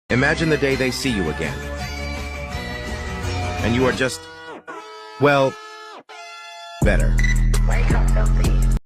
Imagine the day they see you again. And you are just, well, better. Wake up, Sophie.